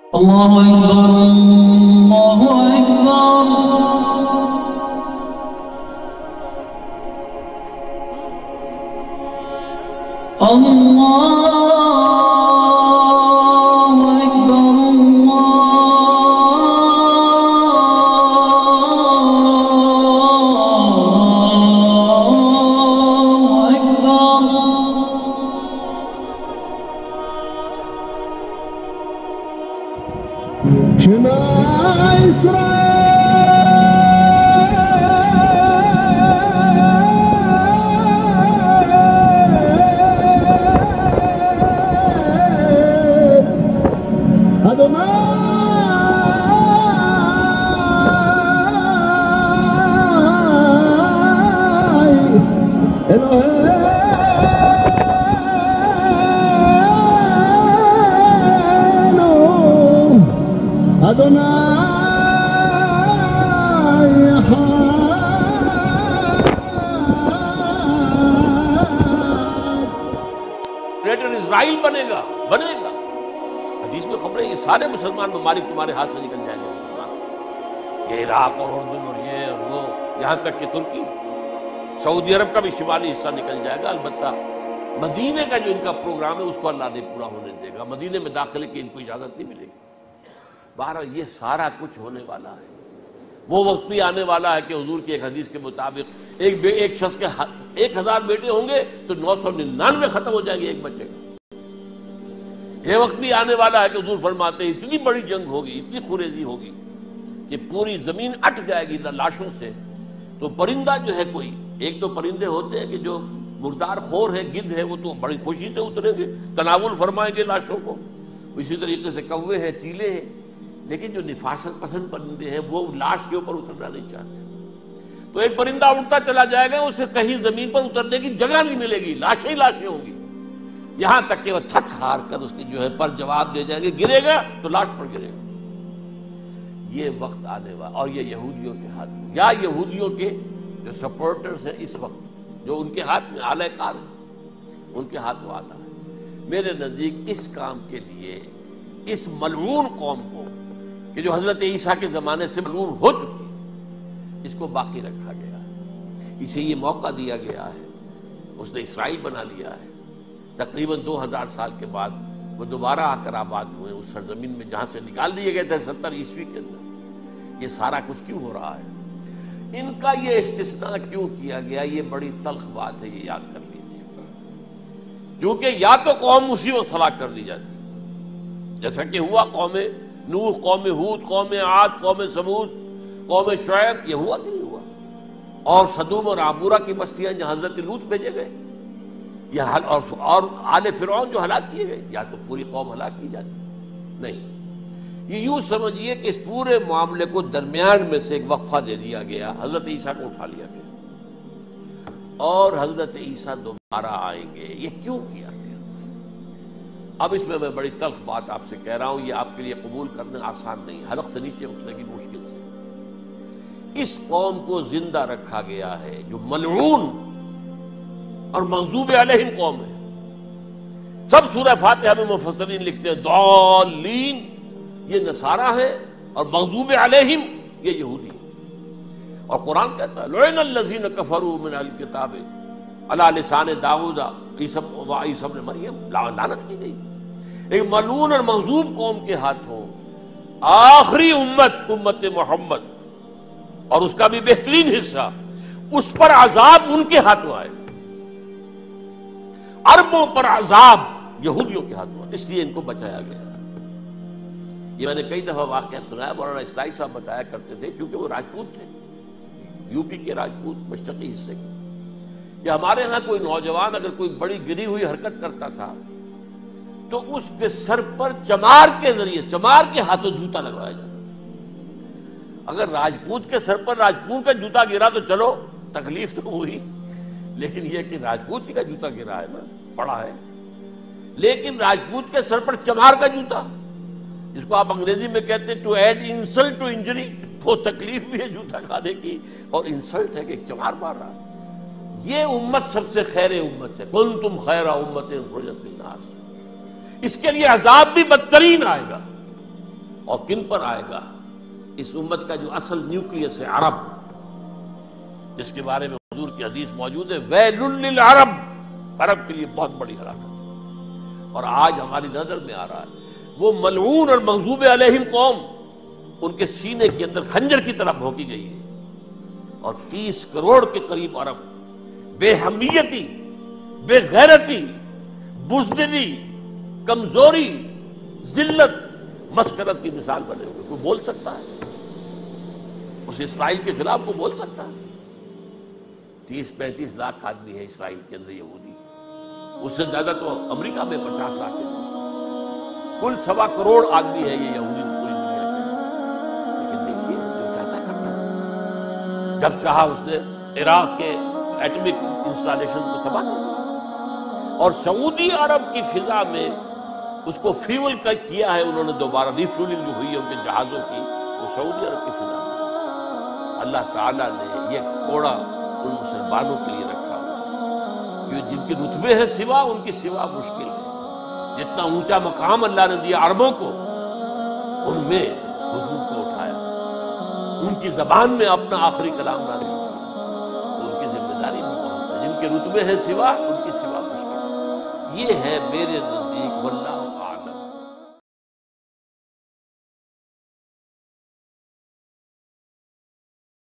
اللہ اکبر اللہ اکبر اللہ اسرائیل بنے گا حدیث میں خبر ہے یہ سارے مسلمان ممالک تمہارے ہاتھ سے نکل جائیں گے، یہ عراق اور اردن اور یہ اور وہ، یہاں تک کہ ترکی، سعودی عرب کا بھی شمالی حصہ نکل جائے گا۔ البتہ مدینے کا جو ان کا پروگرام ہے اس کو اللہ نے پورا ہونے دے گا، مدینے میں داخلے کی ان کو اجازت نہیں ملے گی۔ بہرحال یہ سارا کچھ ہونے والا ہے۔ وہ وقت بھی آنے والا ہے کہ حضور کی ایک حدیث کے مطابق ایک شخص کے 1000 بیٹے ہوں گے تو 999 ختم ہو جائیں گے، ایک بچے گا۔ یہ وقت بھی آنے والا ہے کہ حضور فرماتے ہیں اتنی بڑی جنگ ہوگی، اتنی خوریزی ہوگی کہ پوری زمین اٹھ جائے گی لاشوں سے۔ تو پرندہ جو ہے کوئی، ایک تو پرندے ہوتے ہیں کہ جو مردار خور ہے، گدھ ہے، وہ تو بڑی خوشی سے اتریں گے، تناول فرمائیں گے لاشوں کو۔ اسی طریقے سے کوے ہیں، چیلے ہیں، لیکن جو نفاست پسند پرندے ہیں وہ لاش کے اوپر اترنا نہیں چاہتے۔ تو ایک پرندہ اڑتا چلا جائے گا، اسے کہیں زمین پر اترنے کی جگہ نہیں ملے گی، لاشیں ہی لاشیں ہوں گی، یہاں تک کہ وہ تھک ہار کر اس کی جو ہے پر جواب دے جائیں گے، گرے گا تو لاش پر گرے گا۔ یہ وقت آنے والا، اور یہ یہودیوں کے ہاتھ میں، یا یہودیوں کے جو سپورٹرز ہیں اس وقت، جو ان کے ہاتھ میں آلہ کار ہیں، ان کے ہاتھ میں آلہ ہے۔ میرے نزدیک اس کام کے لیے اس ملعون قوم کو، کہ جو حضرت عیسیٰ کے زمانے سے ملعون ہو چکی، اس کو باقی رکھا گیا ہے، اسے یہ موقع دیا گیا ہے۔ اس نے اسرائیل بنا لیا ہے، تقریباً 2000 سال کے بعد وہ دوبارہ آ کر آباد ہوئے اس سرزمین میں جہاں سے نکال دیے گئے تھے 70 عیسوی کے اندر۔ یہ سارا کچھ کیوں ہو رہا ہے؟ ان کا یہ استثناء کیوں کیا گیا؟ یہ بڑی تلخ بات ہے، یہ یاد کر لیجیے۔ کیونکہ یا تو قوم اسی وقت ہلاک کر دی جاتی، جیسا کہ ہوا قوم نوح، قوم ہود، قوم عاد، قوم ثمود، قوم شعیب، یہ ہوا کہ نہیں ہوا؟ اور سدوم اور عمورہ کی بستیاں جہاں حضرت لوط بھیجے گئے، اور آل فرعون جو ہلاک کیے گئے، یا تو پوری قوم ہلاک کی جاتی؟ نہیں، یہ یوں سمجھیے کہ اس پورے معاملے کو درمیان میں سے ایک وقفہ دے دیا گیا، حضرت عیسیٰ کو اٹھا لیا گیا، اور حضرت عیسیٰ دوبارہ آئیں گے۔ یہ کیوں کیا گیا؟ اب اس میں بڑی تلخ بات آپ سے کہہ رہا ہوں، یہ آپ کے لیے قبول کرنا آسان نہیں، حلق سے نیچے اٹھنے کی مشکل سے۔ اس قوم کو زندہ رکھا گیا ہے جو ملعون اور مغضوب علیہم قوم ہے۔ سب سورہ فاتحہ میں مفسرین لکھتے ہیں ضالین، یہ نصارہ ہیں، اور مغضوب علیہم یہ یہودی ہیں۔ اور قرآن کہتا ہے لعن الذین کفروا من اہل الکتاب علی لسان داؤد وعیسی ابن مریم، لعنت کی گئی ایک ملعون اور مغضوب قوم کے ہاتھوں آخری امت محمد، اور اس کا بھی بہترین حصہ، اس پر عذاب ان کے ہاتھوں آئے، عربوں پر عذاب یہودیوں کے ہاتھوں، اس لیے ان کو بچایا گیا۔ یہ میں نے کئی دفعہ واقعہ سنایا، مولانا اصلاحی صاحب بتایا کرتے تھے، کیونکہ وہ راجپوت تھے، یو پی کے راجپوت، مشرقی حصے کے، کہ ہمارے ہاں کوئی نوجوان اگر کوئی بڑی گری ہوئی حرکت کرتا تھا تو اس کے سر پر چمار کے ذریعے، چمار کے ہاتھوں جوتا لگوایا جاتا تھا۔ اگر راجپوت کے سر پر راجپوت کا جوتا گرا تو چلو تکلیف تو ہوئی، لیکن یہ کہ راجپوت کا جوتا گرا ہے نا، پڑا ہے، لیکن راجپوت کے سر پر چمار کا جوتا، جس کو آپ انگریزی میں کہتے ہیں to add insult to injury, وہ تکلیف بھی ہے جوتا کھانے کی، اور انسلٹ ہے کہ ایک چمار مار رہا ہے۔ یہ امت سب سے خیر امت ہے، کنتم خیر امت اخرجت للناس، اس کے لیے عذاب بھی بدترین آئے گا، اور کن پر آئے گا؟ اس امت کا جو اصل نیوکلیس ہے عرب، جس کے بارے میں حضور کی حدیث موجود ہے ویل للعرب، عرب کے لیے بہت بڑی ہلاکت۔ اور آج ہماری نظر میں آ رہا ہے وہ ملعون اور مغضوب علیہم قوم، ان کے سینے کے اندر خنجر کی طرح بھونکی گئی ہے، اور 30 کروڑ کے قریب عرب بے حمیتی، بے غیرتی، بزدلی، کمزوری، ذلت، مسکرت کی مثال بنے ہوئے۔ کوئی بول سکتا ہے اس اسرائیل کے خلاف؟ کوئی بول سکتا ہے؟ 30-35 لاکھ آدمی ہے اسرائیل کے اندر یہودی، اس سے زیادہ تو امریکہ میں 50 لاکھ ہے، کل 1.25 کروڑ آدمی ہے یہ یہودی پوری دنیا کے۔ لیکن دیکھیے جو چاہتا کرتا ہے، جب چاہا اس نے عراق کے ایٹمک انسٹالیشن کو تباہ کر دیا، اور سعودی عرب کی فضا میں اس کو فیول کیا ہے انہوں نے، دوبارہ ریفیولنگ جو ہوئی ہے ان کے جہازوں کی، وہ سعودی عرب کی فضا میں اللہ تعالیٰ نے یہ کوڑا ان مسلمانوں کے لیے رکھا ہوا، کہ جن کے رتبے ہیں سوا، ان کی سوا مشکل ہے۔ جتنا اونچا مقام اللہ نے دیا عربوں کو، ان میں حضور کو اٹھایا، ان کی زبان میں اپنا آخری کلام نازل کیا، تو ان کی ذمہ داری بھی بہت ہے۔ جن کے رتبے ہیں سوا، ان کی سوا مشکل ہے۔ یہ ہے میرے نزدیک واللہ